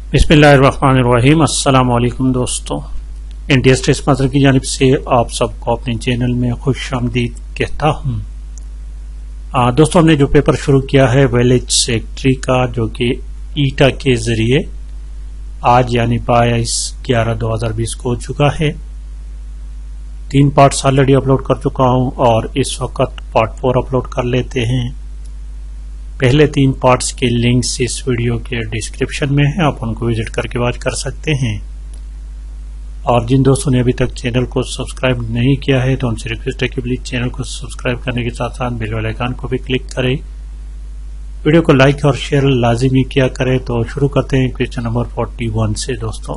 बिस्मिल्लाहिर्रहमानिर्रहीम। अस्सलाम वालेकुम दोस्तों, इंडिया स्टेट मास्टर की जानिब से आप सबको अपने चैनल में खुशामदीद कहता हूँ। दोस्तों, हमने जो पेपर शुरू किया है विलेज सेक्रेटरी का, जो कि ईटा के जरिए आज यानी 22/11/2020 को हो चुका है। 3 पार्ट्स ऑलरेडी अपलोड कर चुका हूँ और इस वक्त पार्ट 4 अपलोड कर लेते हैं। पहले 3 पार्ट्स के लिंक्स इस वीडियो के डिस्क्रिप्शन में है, आप उनको विजिट करके वॉच कर सकते हैं। और जिन दोस्तों ने अभी तक चैनल को सब्सक्राइब नहीं किया है तो उनसे रिक्वेस्ट है कि प्लीज चैनल को सब्सक्राइब करने के साथ साथ बेल वाले आइकन को भी क्लिक करें। वीडियो को लाइक और शेयर लाजिमी किया करें। तो शुरू करते हैं क्वेश्चन नंबर 41 से। दोस्तों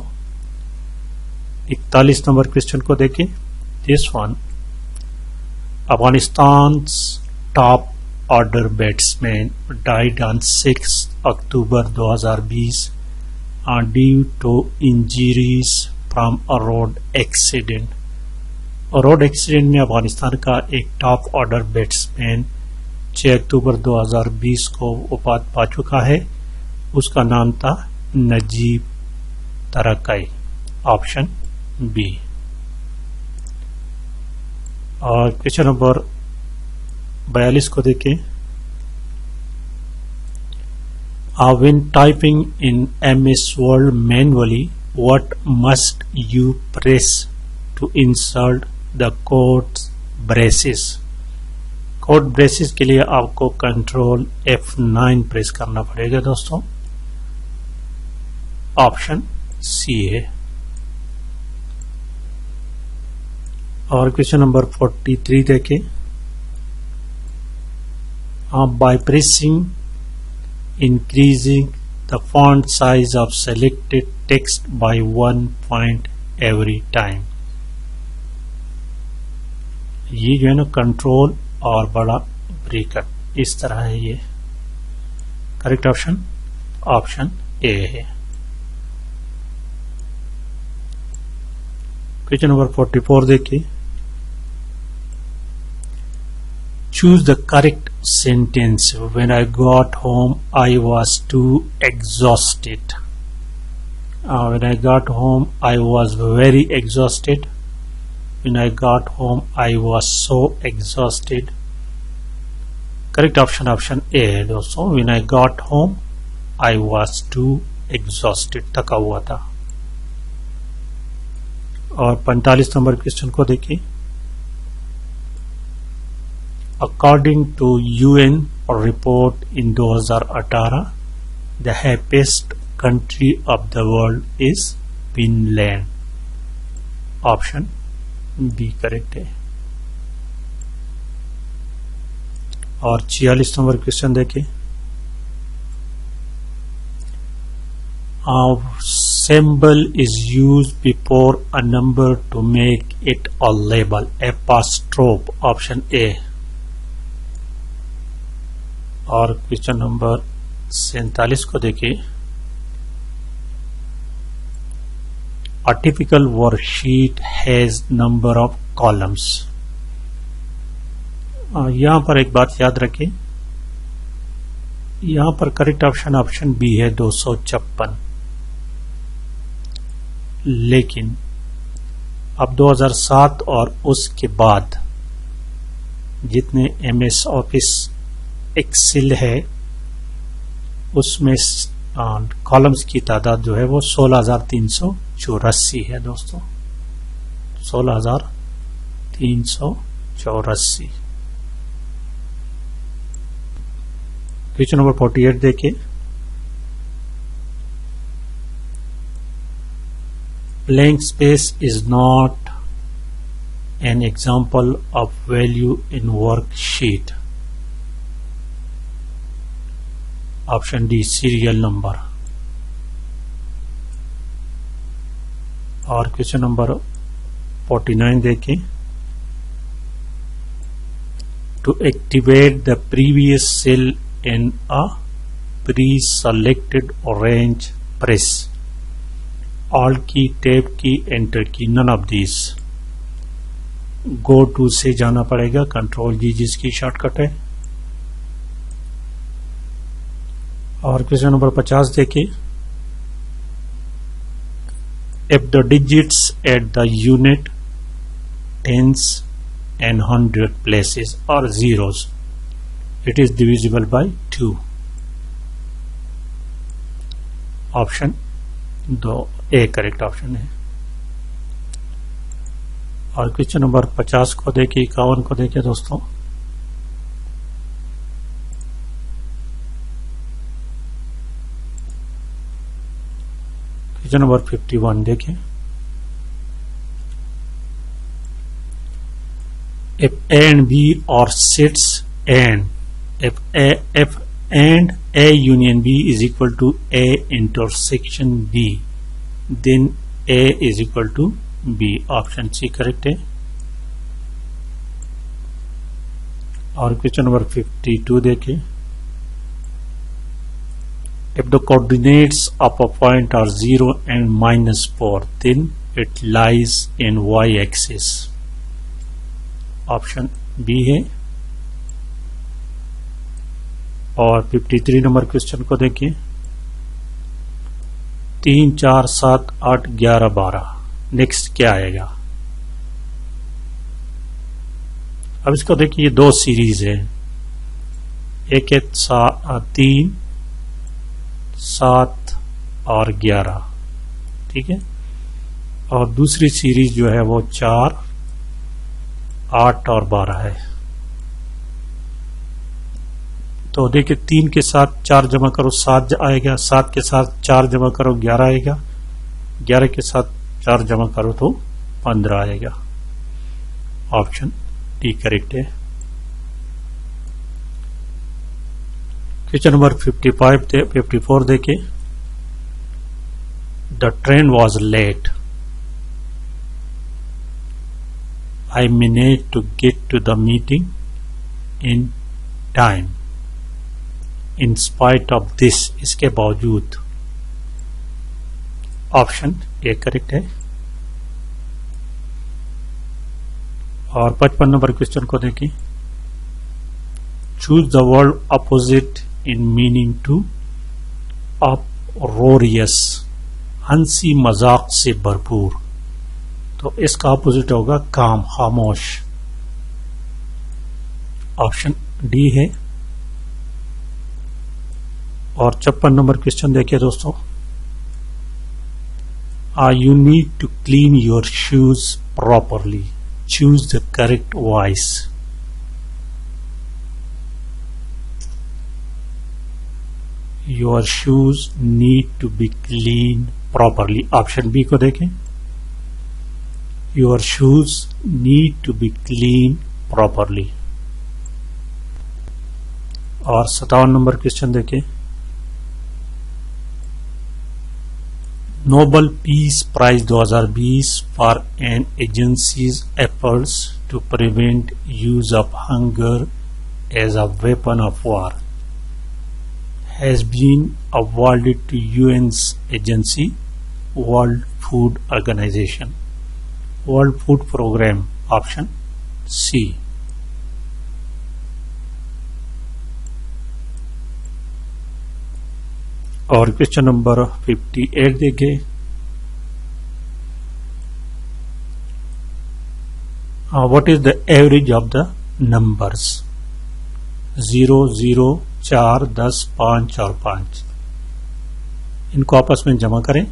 41 नंबर क्वेश्चन को देखें। This one, Afghanistan top order batsman died on 6 October 2020 due to injuries from a road accident। और रोड एक्सीडेंट में अफगानिस्तान का एक टॉप ऑर्डर बैट्समैन 6 अक्टूबर 2020 को वफात पा चुका है। उसका नाम था नजीब तरकाई, ऑप्शन बी। और क्वेश्चन नंबर 42 को देखें। When typing in MS Word manually, what must you press to insert the code braces? Code braces के लिए आपको कंट्रोल F9 प्रेस करना पड़ेगा दोस्तों, ऑप्शन सी है। और क्वेश्चन नंबर 43 देखें। By pressing increasing the font size of selected text by 1 point every time। ये जो है ना कंट्रोल और बड़ा ब्रैकेट इस तरह है। ये करेक्ट ऑप्शन ए है। क्वेश्चन नंबर 44 देखिए। Choose the correct sentence। When I got home, I was too exhausted। When I got home, I was very exhausted। When I got home, I was so exhausted। Correct option A है दोस्तों। When I got home, I was too exhausted, थका हुआ था। और 45 number question को देखिए। According to UN report in 2018, the happiest country of the world is Finland, option B correct है। और 46 नंबर क्वेश्चन देखिए। Symbol is used before a number to make it a label, apostrophe, option A. और question number 47 को देखिए। A typical worksheet has number of columns। यहां पर एक बात याद रखें, यहां पर करेक्ट ऑप्शन बी है 256। लेकिन अब 2007 और उसके बाद जितने MS ऑफिस एक्सेल है उसमें कॉलम्स की तादाद जो है वो 16,384 है दोस्तों, 16,384। क्वेश्चन नंबर 48 देखिए। Blank space is not an example of value in worksheet, option D serial number. और क्वेश्चन नंबर 49 देखें। To activate the previous cell in a pre selected orange press all key, tab key, enter key, none of this. Go to से जाना पड़ेगा, control जी जिसकी shortcut है। और question number 50 देखिए। if the digits at the unit, tens and hundred places are zeros, it is divisible by 2. Option 2 A correct option है। और question number 50 को देखिए, 51 को देखिए दोस्तों। क्वेश्चन नंबर 51 देखिए, if A and B are sets and if and A union B is equal to A intersection B, then A is equal to B, option C correct है। और question number 52 देखिए, if the coordinates of a point are 0 and -4, then it lies in y axis, option B है। और 53 number question को देखिए, 3 4 7 8 11 12, next क्या आएगा? अब इसको देखिए, दो सीरीज है, एक है 3 7 और 11, ठीक है। और दूसरी सीरीज जो है वो 4 8 और 12 है। तो देखिए, 3 के साथ 4 जमा करो 7 आएगा, 7 के साथ 4 जमा करो 11 आएगा, 11 के साथ 4 जमा करो तो 15 आएगा, ऑप्शन डी करेक्ट है। क्वेश्चन नंबर 54 देखिए, the train was late, I managed to get to the meeting in time. In spite of this, इसके बावजूद, ऑप्शन ए करेक्ट है। और 55 नंबर क्वेश्चन को देखिए, choose the word opposite in meaning to uproarious, हंसी मजाक से भरपूर। तो इसका ऑपोजिट होगा काम, खामोश, ऑप्शन डी है। और 56 नंबर क्वेश्चन देखिए दोस्तों, you need to clean your shoes properly, choose the correct voice. Your shoes need to be clean properly, option B को देखें, Your shoes need to be clean properly। और 57 number question देखें, Nobel peace prize 2020 for an agencies efforts to prevent use of hunger as a weapon of war has been awarded to UN's agency world food organisation, world food programme, option C. और question number 58 देखिए, what is the average of the numbers 0 0 4 10 5 और 5, इनको आपस में जमा करें,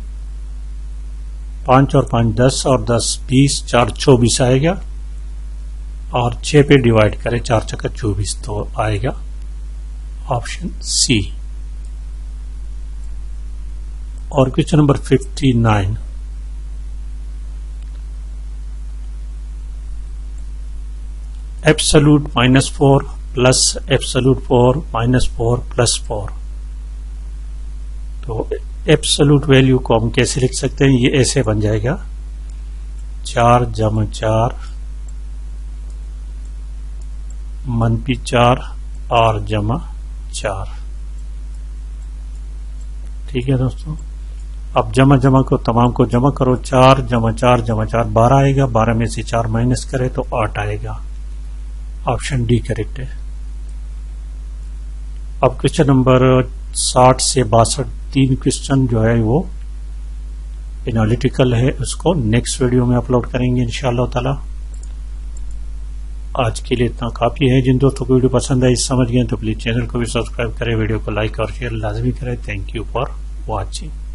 5 और 5 10 और 10 20, 4 24 आएगा, और 6 पे डिवाइड करें, 4 चक्कर 24 तो आएगा, ऑप्शन सी। और question number 59, absolute -4 plus absolute 4 -4 plus 4, तो एब्सोल्यूट वैल्यू को हम कैसे लिख सकते हैं? ये ऐसे बन जाएगा, 4 जमा 4 मनपी 4 और जमा 4, ठीक है दोस्तों। अब जमा को तमाम को जमा करो, 4 जमा 4 जमा 4 12 आएगा, 12 में से 4 माइनस करें तो 8 आएगा, ऑप्शन डी करेक्ट है। अब क्वेश्चन नंबर 60 से 62 3 क्वेश्चन जो है वो एनालिटिकल है उसको नेक्स्ट वीडियो में अपलोड करेंगे इंशाअल्लाह ताला। आज के लिए इतना काफी है। जिन दोस्तों को वीडियो पसंद आई समझ गए तो प्लीज चैनल को भी सब्सक्राइब करें, वीडियो को लाइक और शेयर लाजमी करें। Thank you for watching.